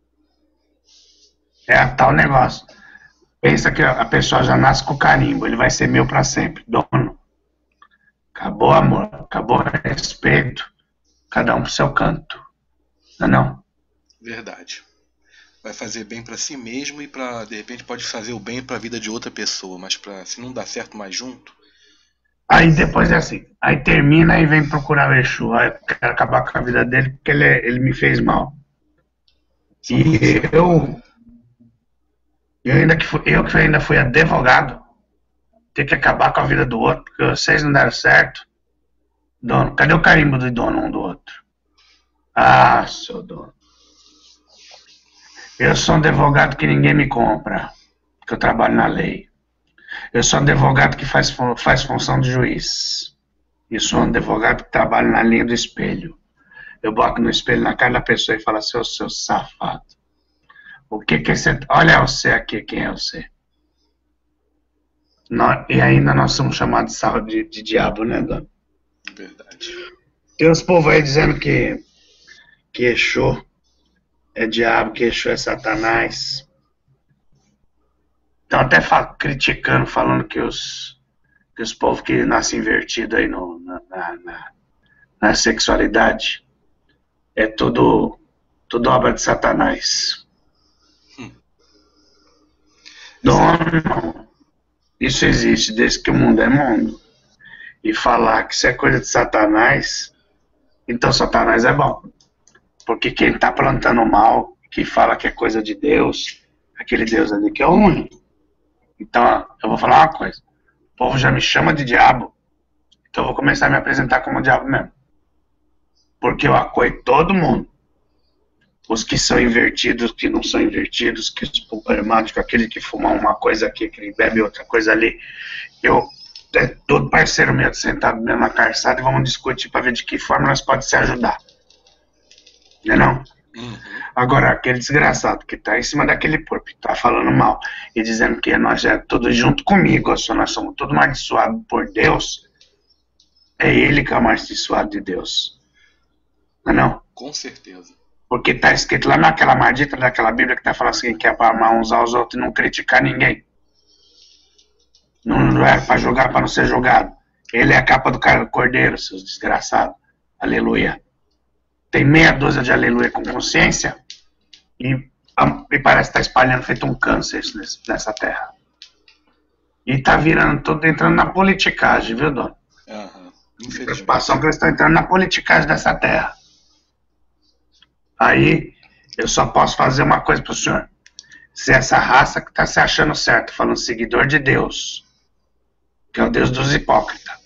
É a tal negócio. Pensa que a pessoa já nasce com carimbo, ele vai ser meu pra sempre, dono. Acabou amor, acabou respeito. Cada um pro seu canto. Não é não? Verdade. Vai fazer bem pra si mesmo e para de repente pode fazer o bem pra vida de outra pessoa, mas pra, se não dá certo mais junto. Aí depois é assim, aí termina e vem procurar o Exu. Aí eu quero acabar com a vida dele porque ele, ele me fez mal. E eu, eu ainda que fui, eu que ainda fui advogado, ter que acabar com a vida do outro, porque vocês não deram certo. Dono, cadê o carimbo do dono um do outro? Ah, seu dono. Eu sou um advogado que ninguém me compra, porque eu trabalho na lei. Eu sou um advogado que faz, faz função de juiz. Eu sou um advogado que trabalha na linha do espelho. Eu boto no espelho na cara da pessoa e falo, seu, seu safado. O que que você... Olha você aqui, quem é você? Nós, e ainda nós somos chamados de, de, de diabo, né, dona? Verdade. Tem uns povos aí dizendo que, que Exu é diabo, que Exu é Satanás. Estão até criticando, falando que os, que os povos que nascem invertidos aí no, na, na, na sexualidade é tudo, tudo obra de Satanás. Hum. Dono, isso existe desde que o mundo é mundo. E falar que isso é coisa de Satanás, então Satanás é bom. Porque quem está plantando mal, que fala que é coisa de Deus, aquele Deus ali que é o único. Então, eu vou falar uma coisa. O povo já me chama de diabo. Então eu vou começar a me apresentar como diabo mesmo. Porque eu acolho todo mundo. Os que são invertidos, os que não são invertidos, que os problemáticos, aquele que fuma uma coisa aqui, aquele que bebe outra coisa ali. Eu, é todo parceiro meu sentado mesmo na calçada e vamos discutir para ver de que forma nós podemos se ajudar. Não é não? Uhum. Agora, aquele desgraçado que tá em cima daquele porco, que tá falando mal e dizendo que nós é tudo junto comigo, só nós somos tudo amaldiçoados por Deus, é ele que é o amaldiçoado de Deus. Não é não? Com certeza. Porque tá escrito lá naquela maldita daquela Bíblia que tá falando assim, que é para amar uns aos outros e não criticar ninguém. Não, não é para julgar, para não ser julgado. Ele é a capa do cordeiro, seus desgraçados. Aleluia. Tem meia dúzia de aleluia com consciência e, e parece estar tá espalhando feito um câncer nesse, nessa terra. E tá virando tudo, entrando na politicagem, viu, dona? Uhum. A preocupação que eles estão entrando na politicagem dessa terra. Aí, eu só posso fazer uma coisa pro senhor. Se essa raça que tá se achando certo, falando seguidor de Deus, que é o Deus dos hipócritas.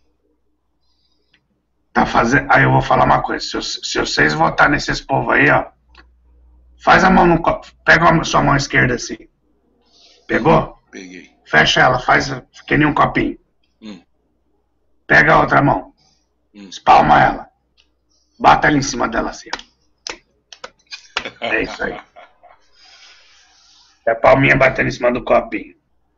Tá fazendo... Aí eu vou falar uma coisa, se, se vocês votarem nesses povos aí, ó, faz a mão no copo, pega a sua mão esquerda assim. Pegou? Peguei. Fecha ela, faz que nem um copinho. Hum. Pega a outra mão, Hum. espalma ela, bata ela em cima dela assim, ó. É isso aí. É a palminha batendo em cima do copinho.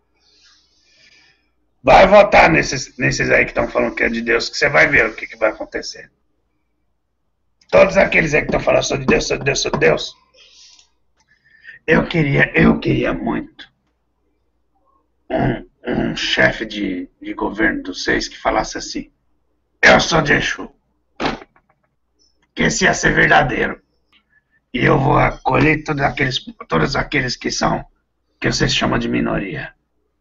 Vai votar nesses, nesses aí que estão falando que é de Deus, que você vai ver o que, que vai acontecer. Todos aqueles aí que estão falando, sou de Deus, sou de Deus, sou de Deus. Eu queria, eu queria muito um, um chefe de, de governo dos seis que falasse assim, eu sou de Exu. Que esse ia ser verdadeiro. E eu vou acolher todos aqueles, todos aqueles que são, que vocês chamam de minoria.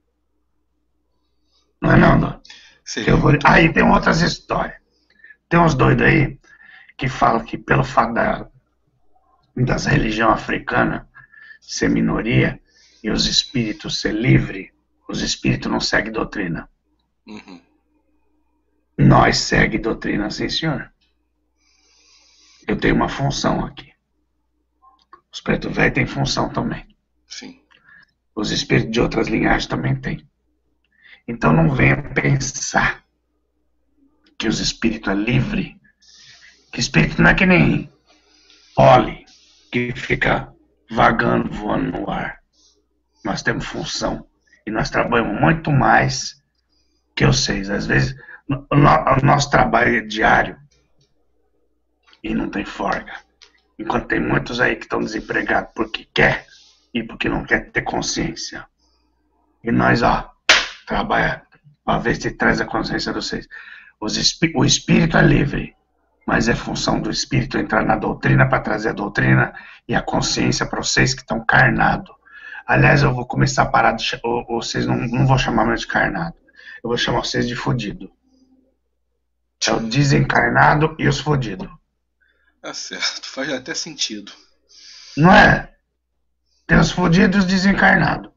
Não é não, não? Eu vou... Aí tem outras histórias. Tem uns doidos aí que falam que pelo fato da, das religiões africanas ser minoria e os espíritos ser livre, os espíritos não seguem doutrina. Uhum. Nós seguimos doutrina, sim senhor. Eu tenho uma função aqui. Os preto velho têm função também. Sim. Os espíritos de outras linhagens também têm. Então não venha pensar que os espíritos é livre. Que espírito não é que nem Oli, que fica vagando, voando no ar. Nós temos função. E nós trabalhamos muito mais que vocês. Às vezes, o nosso trabalho é diário. E não tem folga. Enquanto tem muitos aí que estão desempregados porque quer e porque não quer ter consciência. E nós, ó, trabalha para ver se traz a consciência de vocês. Os espí o espírito é livre, mas é função do espírito entrar na doutrina para trazer a doutrina e a consciência para vocês que estão carnados. Aliás, eu vou começar a parar de... Ou, vocês não, não vou chamar mais de carnado. Eu vou chamar vocês de fudido. É o desencarnado e os fudidos. Tá certo, faz até sentido. Não é? Tem os fudidos e os desencarnados.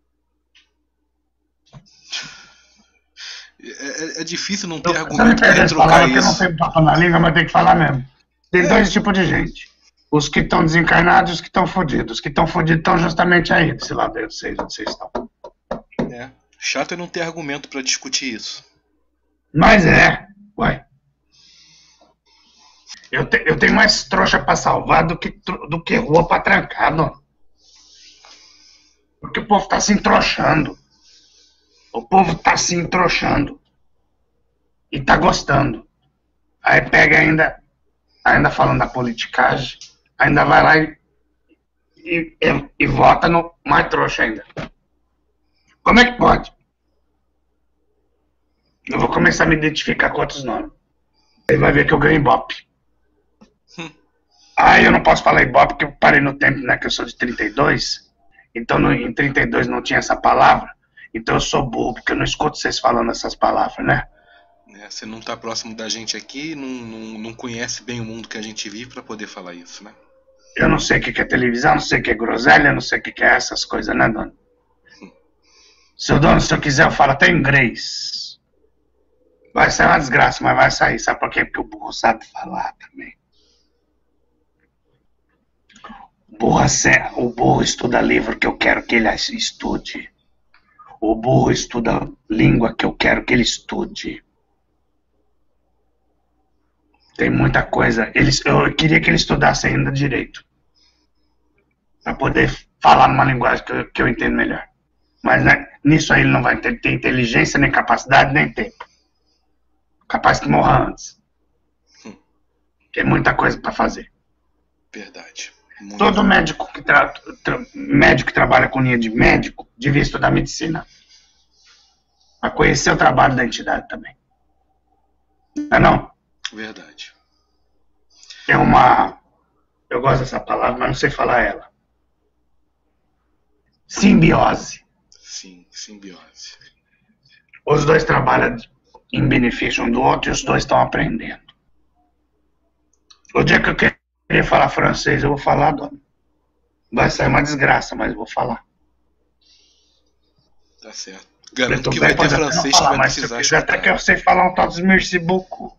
É, é, é difícil não ter Eu, argumento para trocar isso. Eu não tenho papo na língua, mas tem que falar mesmo. Tem é. dois tipos de gente. Os que estão desencarnados e os que estão fudidos. Os que estão fudidos estão justamente aí, desse lado aí de vocês, onde vocês estão. É. Chato é não ter argumento para discutir isso. Mas é, uai. Eu, te, eu tenho mais trouxa para salvar do que, do que rua para trancar, não. Porque o povo tá se entroxando. O povo tá se entroxando. E tá gostando. Aí pega ainda, ainda falando da politicagem, ainda vai lá e, e, e, e vota no mais trouxa ainda. Como é que pode? Eu vou começar a me identificar com outros nomes. Aí vai ver que eu ganho Ibope. Hum. Ah, eu não posso falar Ibope porque eu parei no tempo, né? Que eu sou de trinta e dois. Então no, em trinta e dois não tinha essa palavra. Então eu sou burro, porque eu não escuto vocês falando essas palavras, né? É, você não tá próximo da gente aqui, não, não, não conhece bem o mundo que a gente vive para poder falar isso, né? Eu não sei o que é televisão, não sei o que é groselha, não sei o que é essas coisas, né, dono? Hum. Seu dono, se eu quiser, eu falo até inglês. Vai sair uma desgraça, mas vai sair. Sabe por quê? Porque o burro sabe falar também. O burro, o burro estuda livro que eu quero que ele estude. O burro estuda língua que eu quero que ele estude. Tem muita coisa. Ele, eu queria que ele estudasse ainda direito. Para poder falar numa linguagem que eu, que eu entendo melhor. Mas né, nisso aí ele não vai ter, ter inteligência, nem capacidade, nem tempo. Capaz que morra antes. Hum. Tem muita coisa para fazer. Verdade. Muito Todo médico que, tra, tra, médico que trabalha com linha de médico devia estudar medicina. Para conhecer o trabalho da entidade também. Não é não? Verdade. É uma... Eu gosto dessa palavra, mas não sei falar ela. Simbiose. Sim, simbiose. Os dois trabalham em benefício um do outro e os dois estão aprendendo. O dia que eu queria falar francês, eu vou falar, dona. Vai sair uma desgraça, mas eu vou falar. Tá certo. Garanto Preto que vai velho ter pode até não francês que falar, vai mas se eu precisar quiser até que escutar. eu sei falar um tal dos merci beaucoup.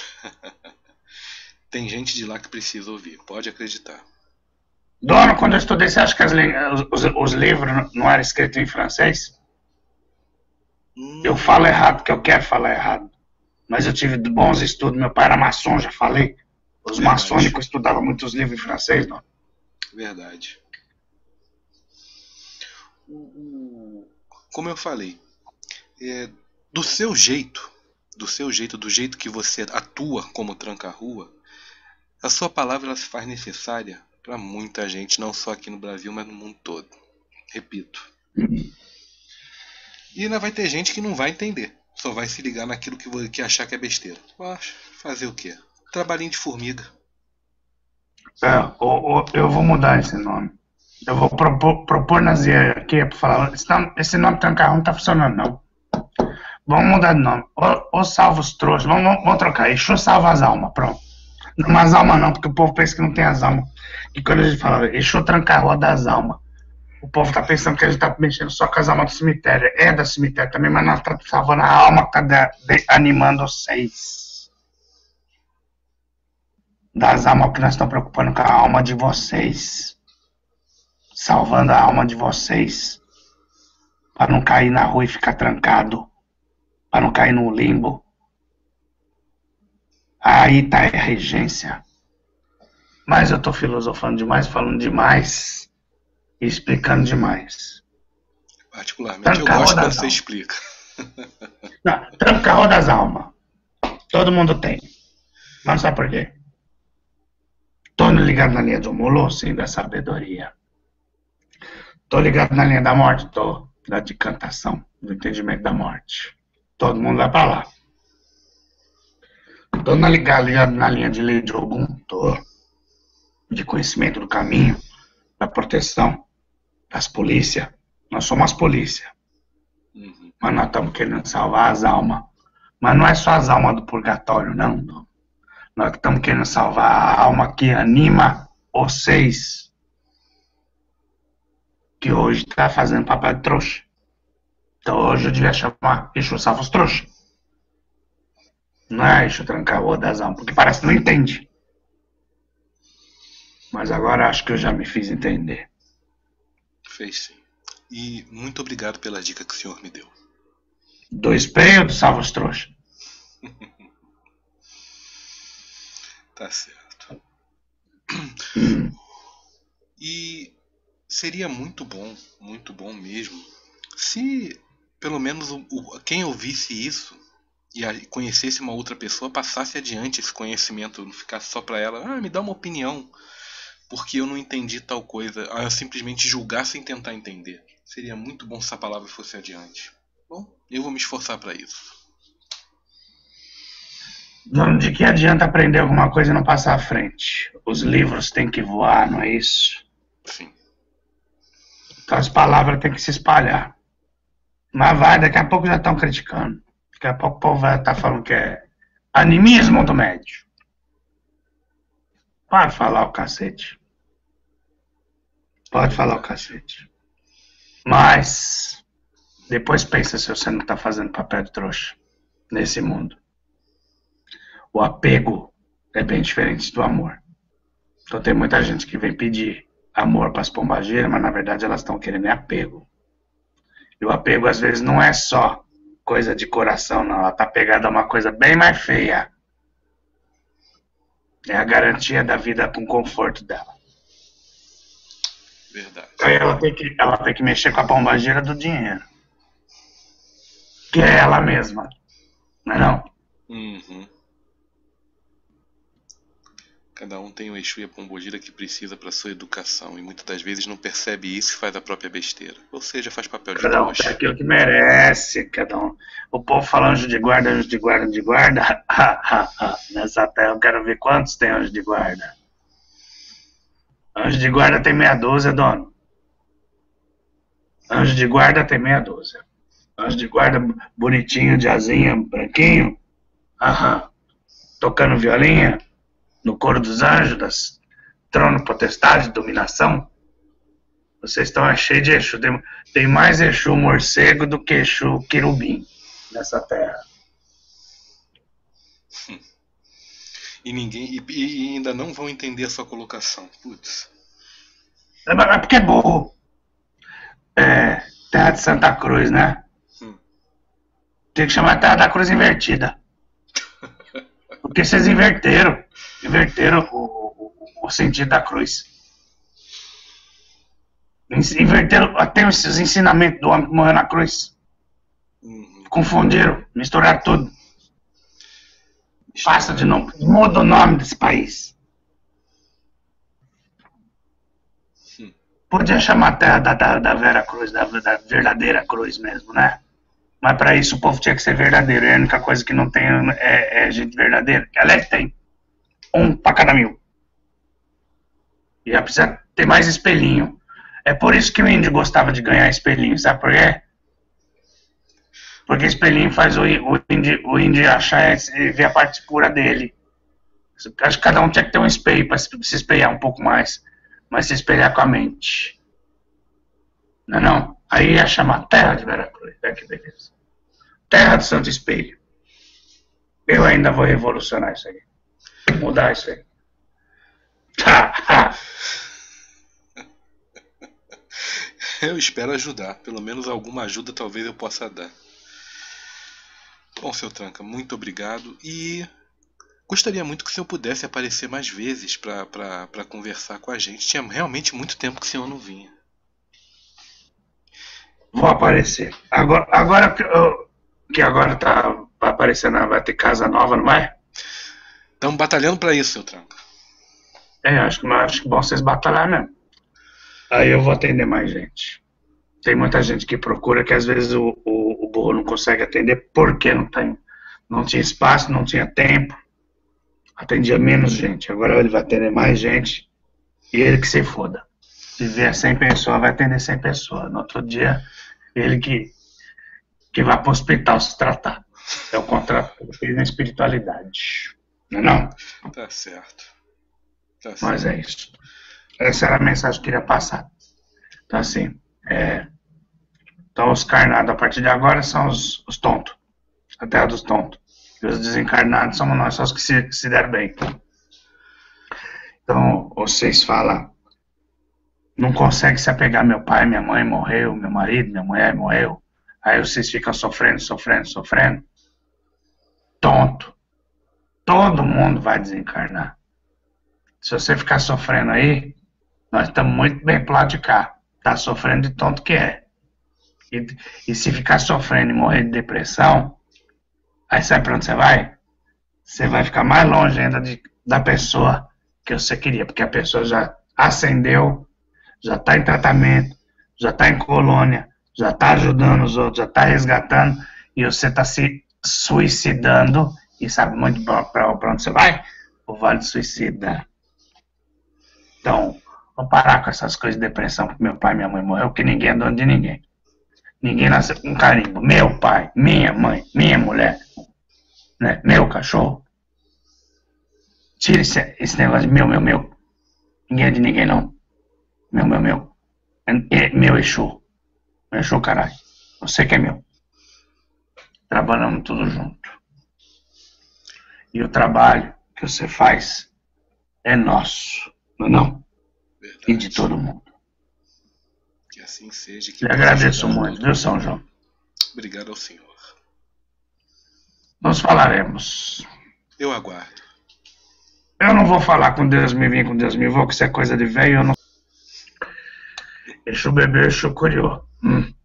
Tem gente de lá que precisa ouvir, pode acreditar. Dono, quando eu estudei, você acha que as, os, os, livros não eram escritos em francês? Hum, Eu falo errado porque eu quero falar errado. Mas eu tive bons estudos. Meu pai era maçom, já falei. Os verdade. maçônicos estudavam muitos livros em francês, não? Verdade. Como eu falei, é, do seu jeito, do seu jeito, do jeito que você atua como tranca-rua, a sua palavra ela se faz necessária para muita gente, não só aqui no Brasil, mas no mundo todo. Repito. E ainda vai ter gente que não vai entender. Só vai se ligar naquilo que, que achar que é besteira. Poxa, fazer o quê? Trabalhinho de formiga. É, eu vou mudar esse nome. Eu vou propor, propor nas aqui para falar. Esse nome, esse nome tranca-rua não tá funcionando, não. Vamos mudar de nome. Ou, ou salva os trouxas. Vamos, vamos, vamos trocar. Exu salva as almas. Pronto. Não as almas não, porque o povo pensa que não tem as almas. E quando a gente fala Exu tranca-rua das almas, o povo tá pensando que a gente tá mexendo só com as almas do cemitério. É da cemitério também, mas nós estamos salvando a alma que tá de, de, animando vocês. Das almas que nós estamos preocupando com a alma de vocês. Salvando a alma de vocês. Para não cair na rua e ficar trancado. Para não cair no limbo. Aí tá a regência. Mas eu tô filosofando demais, falando demais e explicando demais. Particularmente eu gosto quando você explica. Não, tranca-rua das almas. Todo mundo tem. Mas sabe por quê? Tô ligado na linha do mulo, sim, da sabedoria. Tô ligado na linha da morte? Tô. Da decantação, do entendimento da morte. Todo mundo vai pra lá. Tô na ligado, ligado na linha de lei de Ogum, tô. De conhecimento do caminho, da proteção, das polícias. Nós somos as polícias. Uhum. Mas nós estamos querendo salvar as almas. Mas não é só as almas do purgatório, não. não. Nós estamos querendo salvar a alma que anima vocês. Que hoje está fazendo papel de trouxa. Então hoje eu devia chamar Exu salva os trouxas. Não é Exu tranca-rua das almas, porque parece que não entende. Mas agora acho que eu já me fiz entender. Fez sim. E muito obrigado pela dica que o senhor me deu. Do espelho do salva os trouxas? Tá certo. Hum. E seria muito bom, muito bom mesmo, se pelo menos o, o, quem ouvisse isso e a, conhecesse uma outra pessoa passasse adiante esse conhecimento, não ficasse só para ela, ah, me dá uma opinião, porque eu não entendi tal coisa, ah, eu simplesmente julgar sem tentar entender. Seria muito bom se essa palavra fosse adiante. Bom, eu vou me esforçar para isso. De que adianta aprender alguma coisa e não passar à frente? Os livros têm que voar, não é isso? Sim. Então as palavras têm que se espalhar. Mas vai, daqui a pouco já estão criticando. Daqui a pouco o povo vai estar falando que é animismo do médio. Pode falar o cacete. Pode falar o cacete. Mas depois pensa se você não está fazendo papel de trouxa nesse mundo. O apego é bem diferente do amor. Então tem muita gente que vem pedir amor para as pombageiras, mas na verdade elas estão querendo apego. E o apego às vezes não é só coisa de coração, não. Ela está pegada a uma coisa bem mais feia. É a garantia da vida com conforto dela. Verdade. Aí ela tem que, ela tem que mexer com a pombageira do dinheiro. Que é ela mesma. Não é não? Uhum. Cada um tem o Exu e a pombogira que precisa para sua educação e muitas das vezes não percebe isso e faz a própria besteira. Ou seja, faz papel de Cada um tem aquilo que merece. Cada um. O povo fala anjo de guarda, anjo de guarda, anjo de guarda. Nessa terra eu quero ver quantos tem anjo de guarda. Anjo de guarda tem meia dúzia, dono. Anjo de guarda tem meia dúzia. Anjo de guarda bonitinho, de asinha, branquinho. Aham. Tocando violinha. No coro dos anjos, das trono, potestade, dominação. Vocês estão cheios de Exu. Tem, tem mais Exu morcego do que Exu querubim nessa terra. E ninguém e, e ainda não vão entender a sua colocação. Putz. É, é porque é burro. É, Terra de Santa Cruz, né? Hum. Tem que chamar Terra da Cruz invertida. Porque vocês inverteram. Inverteram o, o, o sentido da cruz. Inverteram até os ensinamentos do homem que morreu na cruz. Uhum. Confundiram, misturaram tudo. Passa de novo, muda o nome desse país. Hum. Podia chamar a terra da, da, da Vera Cruz, da, da verdadeira cruz mesmo, né? Mas para isso o povo tinha que ser verdadeiro. E a única coisa que não tem é, é gente verdadeira. Aliás, tem um para cada mil. E ia precisar ter mais espelhinho. É por isso que o índio gostava de ganhar espelhinho, sabe por quê? Porque espelhinho faz o, o, índio, o índio achar e ver a parte pura dele. Acho que cada um tinha que ter um espelho para se, se espelhar um pouco mais. Mas se espelhar com a mente. Não é não? Aí ia chamar Terra de Veracruz. Olha que beleza. Terra do Santo Espelho. Eu ainda vou revolucionar isso aí. Mudar isso aí. Eu espero ajudar. Pelo menos alguma ajuda talvez eu possa dar. Bom, seu Tranca, muito obrigado. E gostaria muito que o senhor pudesse aparecer mais vezes para conversar com a gente. Tinha realmente muito tempo que o senhor não vinha. Vou aparecer. Agora, agora que agora tá aparecendo, vai ter casa nova, não vai? Estamos batalhando para isso, seu Tranca. É, acho que, acho que bom vocês batalhar mesmo. Aí eu vou atender mais gente. Tem muita gente que procura que às vezes o, o, o burro não consegue atender porque não tem, não tinha espaço, não tinha tempo. Atendia menos gente. Agora ele vai atender mais gente e ele que se foda. Se vier cem pessoas, vai atender cem pessoas. No outro dia, ele que, que vai para o hospital se tratar. É o contrato que ele fez na espiritualidade. Não é não? Tá certo. Tá certo. Mas é isso. Essa era a mensagem que eu queria passar. Então assim, é, então os carnados a partir de agora são os, os tontos. A terra dos tontos. E os desencarnados somos nós, só os que se, se deram bem. Então vocês falam, não consegue se apegar, meu pai, minha mãe morreu, meu marido, minha mulher morreu. Aí vocês ficam sofrendo, sofrendo, sofrendo. Tonto. Todo mundo vai desencarnar. Se você ficar sofrendo aí, nós estamos muito bem pro lado de cá. Tá sofrendo de tonto que é. E, e se ficar sofrendo e morrer de depressão, aí sabe pra onde você vai? Você vai ficar mais longe ainda de, da pessoa que você queria. Porque a pessoa já ascendeu, já está em tratamento, já está em colônia, já está ajudando os outros, já está resgatando, e você está se suicidando, e sabe muito para onde você vai? O Vale do Suicida. Então, vamos parar com essas coisas de depressão, porque meu pai e minha mãe morreu, porque ninguém é dono de ninguém. Ninguém nasceu com carimbo. Meu pai, minha mãe, minha mulher, né? Meu cachorro. Tira esse, esse negócio de meu, meu, meu. Ninguém é de ninguém, não. Meu, meu, meu. É meu Exu. Meu Exu, caralho. Você que é meu. Trabalhamos tudo junto. E o trabalho que você faz é nosso. Não é não? Verdade. E de todo mundo. Que assim seja. Que Lhe agradeço muito, viu, São João? Obrigado ao senhor. Nós falaremos. Eu aguardo. Eu não vou falar com Deus me vim, com Deus me vou, que isso é coisa de velho. Eu não... Exu bebeu, Exu curiou. Hum.